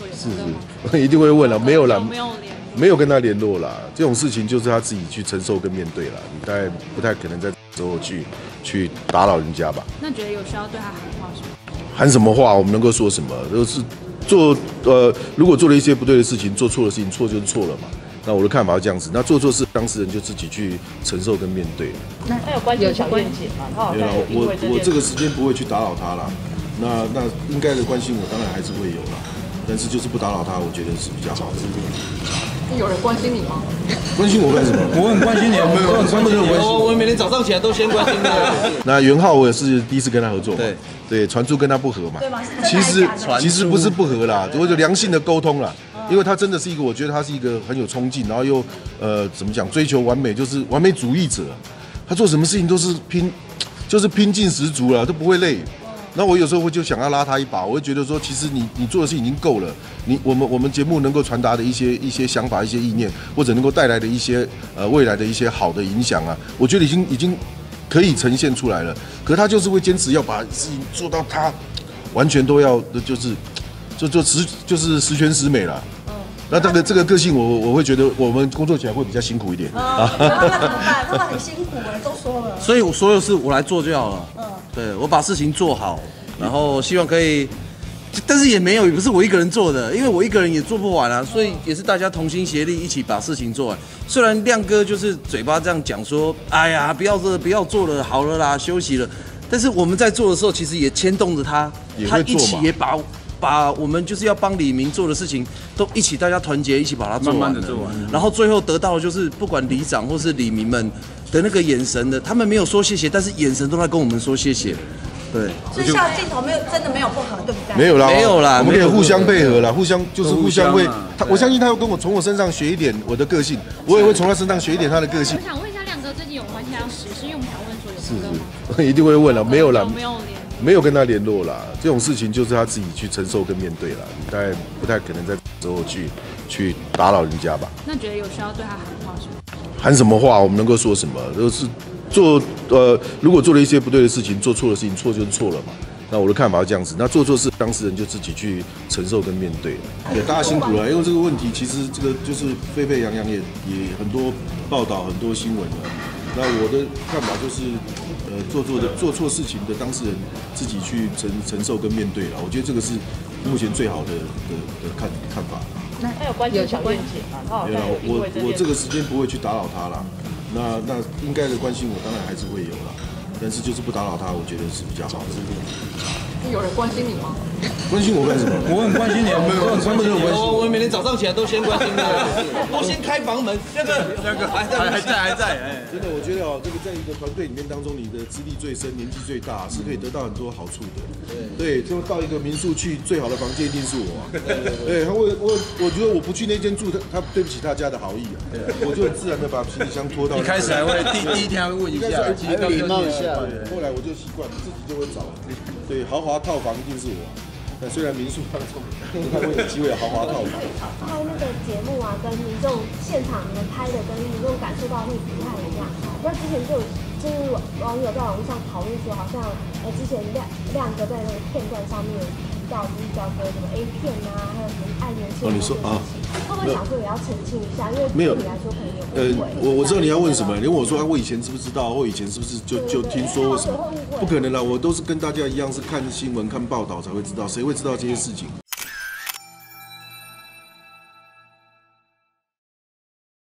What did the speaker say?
说有跟吗？ 一定会问了，没有啦， 没有联， 没有跟他联络啦。这种事情就是他自己去承受跟面对啦，你大概不太可能在之后去打扰人家吧？ 那觉得有需要对他喊话是吗？ 喊什么话？我们能够说什么？都是做如果做了一些不对的事情，做错的事情，错就是错了嘛。那我的看法是这样子，那做错事，当事人就自己去承受跟面对。 那他有关心小燕姐吗？他好像有因为我这个时间不会去打扰他啦。那应该的关心我当然还是会有啦，但是就是不打扰他，我觉得是比较好的。 有人关心你吗？ 关心我干什么？ 我很关心你， 没有，他们没有关心我每天早上起来都先关心他。 那元浩我也是第一次跟他合作嘛，对，传出跟他不合嘛， 对吗？ 其实不是不合啦，我就良性的沟通啦。因为他真的是一个，我觉得他是一个很有冲劲，然后又怎么讲，追求完美，就是完美主义者。他做什么事情都是拼劲十足了，都不会累。那我有时候就想要拉他一把，我会觉得说，其实你做的事情已经够了。我们节目能够传达的一些想法、一些意念，或者能够带来的一些未来的一些好的影响啊，我觉得已经可以呈现出来了。可他就是会坚持要把事情做到他完全都要，就是十全十美了。那这个个性我会觉得我们工作起来会比较辛苦一点。 那怎么办？他们很辛苦了，都说了。 所以我所有事我来做就好了。对，我把事情做好，然后希望可以，但是也不是我一个人做的，因为我一个人也做不完啊，所以也是大家同心协力一起把事情做完。虽然亮哥就是嘴巴这样讲说，哎呀，不要做了，好了啦，休息了，但是我们在做的时候，其实也牵动着他一起也把我们就是要帮李明做的事情，都一起大家团结一起把它做完，慢慢的做完，然后最后得到的就是不管里长或是李明们的那个眼神的，他们没有说谢谢，但是眼神都在跟我们说谢谢。对， 所以下镜头真的没有不合，对不对？ 没有啦， 没有啦， 我们可以互相配合啦，互相会。我相信他会从我身上学一点我的个性，我也会从他身上学一点他的个性。 我想问一下亮哥，最近有关系要实施，因为我们想问说有跟吗？ 一定会问了，没有啦， 没有联。 没有跟他联络啦，这种事情就是他自己去承受跟面对啦，你大概不太可能在之后去打扰人家吧？ 那觉得有需要对他喊话是吗？ 喊什么话？我们能够说什么？都是如果做了一些不对的事情，做错的事情，错就是错了嘛。那我的看法是这样子，那做错事，当事人就自己去承受跟面对。也大家辛苦了，因为这个问题其实这个就是沸沸扬扬，也很多报道，很多新闻了。那我的看法就是，做错事情的当事人自己去承受跟面对了。我觉得这个是目前最好的看法。 那他有关心小燕姐吗？他好像有因为我这个时间不会去打扰他啦。那应该的关心我当然还是会有啦，但是就是不打扰他，我觉得是比较好的。 有人关心你吗？ 关心我干什么？ 我很关心你， 没有，他们没有关心我每天早上起来都先关心他，都先开房门。那个还在，哎， 真的，我觉得这个在一个团队里面当中，你的资历最深、年纪最大，是可以得到很多好处的。对，就到一个民宿去，最好的房间一定是我啊。对，我觉得我不去那间住，他对不起他家的好意啊。我就很自然的把行李箱拖到。 一开始还会第一天还会问一下， 礼貌一下。后来我就习惯，自己就会找。对，豪华套房一定是我。那虽然民宿当中不太会有机会豪华套房。 拍那个节目啊，跟民众现场你们拍的跟民众感受到会不太一样。那之前就是网友在网络上讨论说，好像之前亮哥在那个片段上面提到，就是叫做什么 A 片啊，还有什么爱年轻人的事情，会不会想说也要澄清一下？因为对你来说可能有误会。 我知道你要问什么，你问我说我以前知不知道，或以前是不是就听说什么？不可能啦，我都是跟大家一样，是看新闻、看报道才会知道，谁会知道这些事情？